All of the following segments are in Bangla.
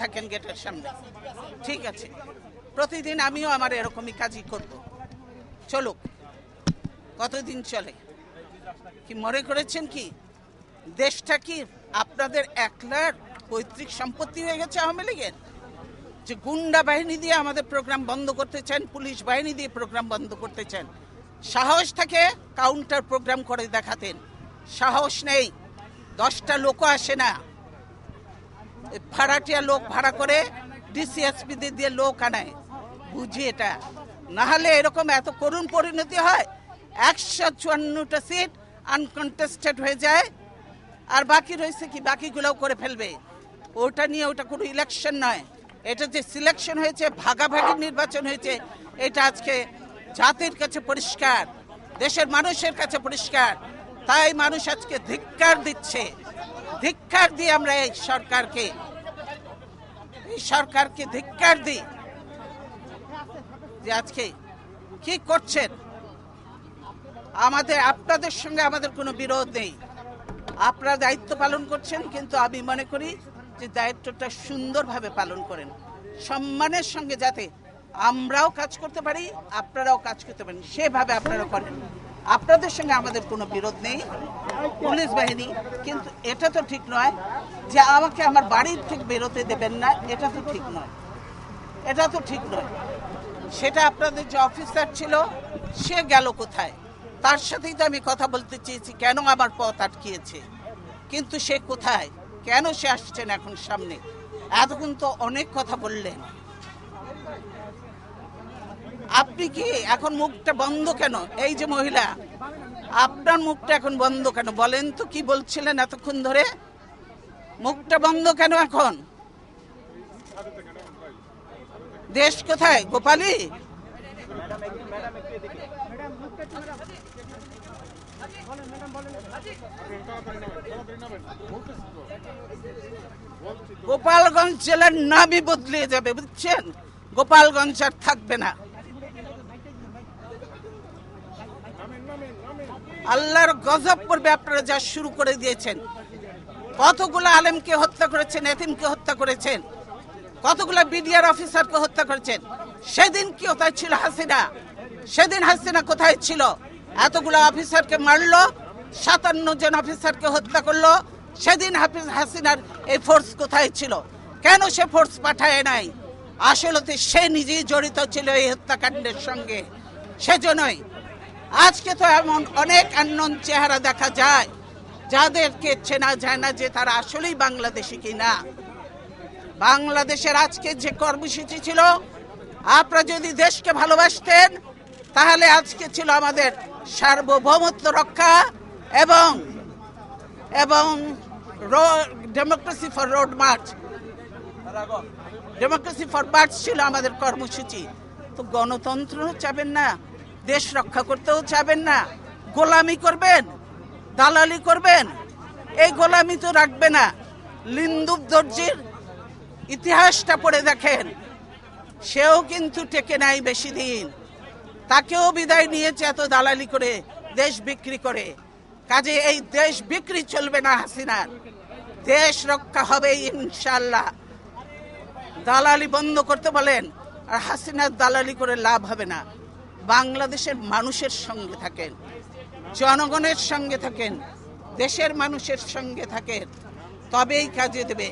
থাকেন গেটের সামনে, ঠিক আছে, প্রতিদিন আমিও আমার এরকমই কাজই করব, চলুক। কতদিন চলে? কি মনে করেছেন কি দেশটা কি আপনাদের একলার পৈতৃক সম্পত্তি হয়ে গেছে আওয়ামী লীগের? যে গুন্ডা বাহিনী দিয়ে আমাদের প্রোগ্রাম বন্ধ করতে চান, পুলিশ বাহিনী দিয়ে প্রোগ্রাম বন্ধ করতে চান। সাহস থাকে কাউন্টার প্রোগ্রাম করে দেখাতেন, সাহস নেই। 10টা লোকও আসে না, ভাড়াটিয়া লোক ভাড়া করে ডিসিএসপি দিয়ে লোক আনায়, বুঝি এটা। না হলে এরকম এত করুণ পরিণতি হয়, 154টা সিট আনকন্টেস্টেড হয়ে যায়, আর বাকি রয়েছে কি, বাকিগুলোও করে ফেলবে। ওটা নিয়ে ওটা কোনো ইলেকশন নয়, এটা যে সিলেকশন হয়েছে, ভাগাভাগি নির্বাচন হয়েছে, এটা আজকে জাতির কাছে পরিষ্কার, দেশের মানুষের কাছে পরিষ্কার। তাই মানুষ আজকে ধিক্কার দিচ্ছে। ধিক্কার দিয়ে আমরা এই সরকারকে ধিক্কার দিই যে আজকে কি করছেন। আপনাদের সঙ্গে আমাদের কোনো বিরোধ নেই, আপনারা দায়িত্ব পালন করছেন, কিন্তু আমি মনে করি যে দায়িত্বটা সুন্দরভাবে পালন করেন, সম্মানের সঙ্গে, যাতে আমরাও কাজ করতে পারি, আপনারাও কাজ করতে পারেন, সেভাবে আপনারা করেন। আপনাদের সঙ্গে আমাদের কোনো বিরোধ নেই, পুলিশ বাহিনী, কিন্তু এটা তো ঠিক নয় যে আমাকে আমার বাড়ির থেকে বেরোতে দেবেন না, এটা তো ঠিক নয়, এটা তো ঠিক নয়। সেটা আপনাদের যে অফিসার ছিল সে গেল কোথায়? তার সাথেই তো আমি কথা বলতে চেয়েছি, কেন আমার পথ আটকিয়েছে, কিন্তু সে কোথায়, কেন সে আসছেন এখন সামনে? এতক্ষণ তো অনেক কথা বললেন, আপনি কি এখন মুখটা বন্ধ কেন? এই যে মহিলা, আপনার মুখটা এখন বন্ধ কেন বলেন তো? কি বলছিলেন এতক্ষণ ধরে? মুখটা বন্ধ কেন এখন? দেশ কোথায়? গোপালী, গোপালগঞ্জ জেলার নামই বদলে যাবে, বুঝছেন? গোপালগঞ্জ আর থাকবে না। আল্লাহর গজব পড়বে আপনারা যা শুরু করে দিয়েছেন। কতগুলো আলেমকে হত্যা করেছেন, এতিমকে হত্যা করেছেন, কতগুলো বিডিআর অফিসারকে হত্যা করেছেন। সেদিন কি কোথায় ছিল হাসিনা? সেদিন হাসিনা কোথায় ছিল? এতগুলো অফিসারকে মারলো, 57 জন অফিসারকে হত্যা করলো, সেদিন হাসিনার এই ফোর্স কোথায় ছিল? কেন সে ফোর্স পাঠায় নাই? আসলে সে নিজেই জড়িত ছিল এই হত্যাকাণ্ডের সঙ্গে। সেজন্যই আজকে তো এমন অনেক আননোন চেহারা দেখা যায় যাদেরকে চেনা যায় না যে তারা আসলেই বাংলাদেশি কিনা। বাংলাদেশের আজকে যে কর্মসূচি ছিল, আপনারা যদি দেশকে ভালোবাসতেন তাহলে আজকে ছিল আমাদের সার্বভৌমত্ব রক্ষা এবং democracy for road march, democracy for march ছিল আমাদের কর্মসূচি। তো গণতন্ত্র চাবেন না, দেশ রক্ষা করতেও চাবেন না, গোলামি করবেন, দালালি করবেন। এই গোলামি তো রাখবে না। লিন্দুব দর্জির ইতিহাসটা পড়ে দেখেন, সেও কিন্তু টেকে নাই বেশি দিন, তাকেও বিদায় নিয়েছে এত দালালি করে, দেশ বিক্রি করে। কাজে এই দেশ বিক্রি চলবে না হাসিনার, দেশ রক্ষা হবে ইনশাআল্লাহ। দালালি বন্ধ করতে বলেন, আর হাসিনার দালালি করে লাভ হবে না। বাংলাদেশের মানুষের সঙ্গে থাকেন, জনগণের সঙ্গে থাকেন, দেশের মানুষের সঙ্গে থাকেন, তবেই কাজে দেবে।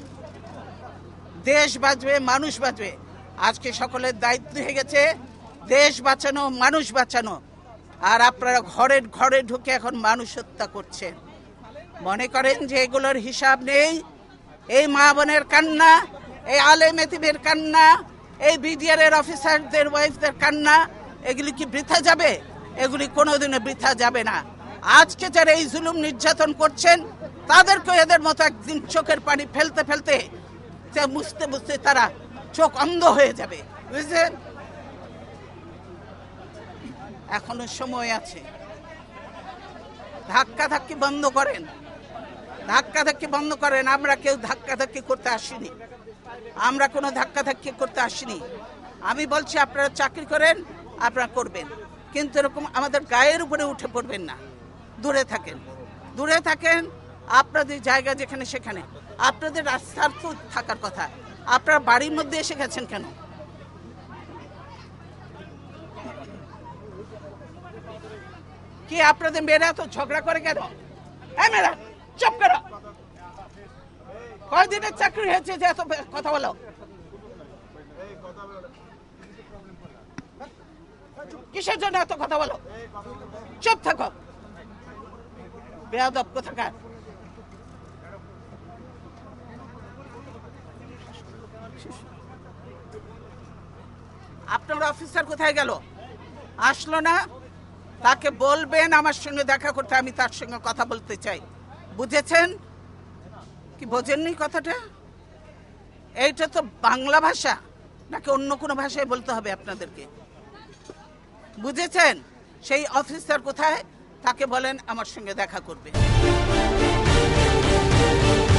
দেশ বাঁচবে, মানুষ বাঁচবে। আজকে সকলের দায়িত্ব হয়ে গেছে দেশ বাঁচানো, মানুষ বাঁচানো। আর আপনারা ঘরে ঘরে ঢুকে এখন মানুষ হত্যা করছেন, মনে করেন যে এগুলোর হিসাব নেই। এই মা বোনের কান্না, এই আলেম এতিমের কান্না, এই বিডিআর এর অফিসারদের ওয়াইফদের কান্না, এগুলি কি বৃথা যাবে? এগুলি কোনোদিনও বৃথা যাবে না। আজকে যারা এই জুলুম নির্যাতন করছেন তাদেরকে এদের মতো একদিন চোখের পানি ফেলতে ফেলতে, মুছতে মুছতে তারা চোখ অন্ধ হয়ে যাবে, বুঝলেন? এখনো সময় আছে, ধাক্কাধাক্কি বন্ধ করেন, ধাক্কাধাক্কি বন্ধ করেন। আমরা কেউ ধাক্কাধাক্কি করতে আসিনি, আমরা কোনো ধাক্কাধাক্কি করতে আসিনি। আমি বলছি আপনারা চাকরি করেন, আপনারা করবেন, কিন্তু এরকম আমাদের গায়ের উপরে উঠে পড়বেন না। দূরে থাকেন, দূরে থাকেন। আপনাদের জায়গা যেখানে সেখানে, আপনাদের রাস্তার তো থাকার কথা, আপনার বাড়ির মধ্যে এসে গেছেন কেন? কি আপনাদের মেয়েরা তো ঝগড়া করে কেন? মেয়েরা চুপ করো। কয়দিনের চাকরি হয়েছে যে এত কথা বলো? কিসের জন্য এত কথা বলো? চুপ থাকো, বেয়াদব কোথাকার। আপনার অফিসার কোথায় গেল? আসলো না? তাকে বলবেন আমার সঙ্গে দেখা করতে, আমি তার সঙ্গে কথা বলতে চাই। বুঝেছেন কি বোঝেননি কথাটা? এইটা তো বাংলা ভাষা নাকি অন্য কোনো ভাষায় বলতে হবে আপনাদেরকে? বুঝেছেন? সেই অফিসার কোথায়? তাকে বলেন আমার সঙ্গে দেখা করবে।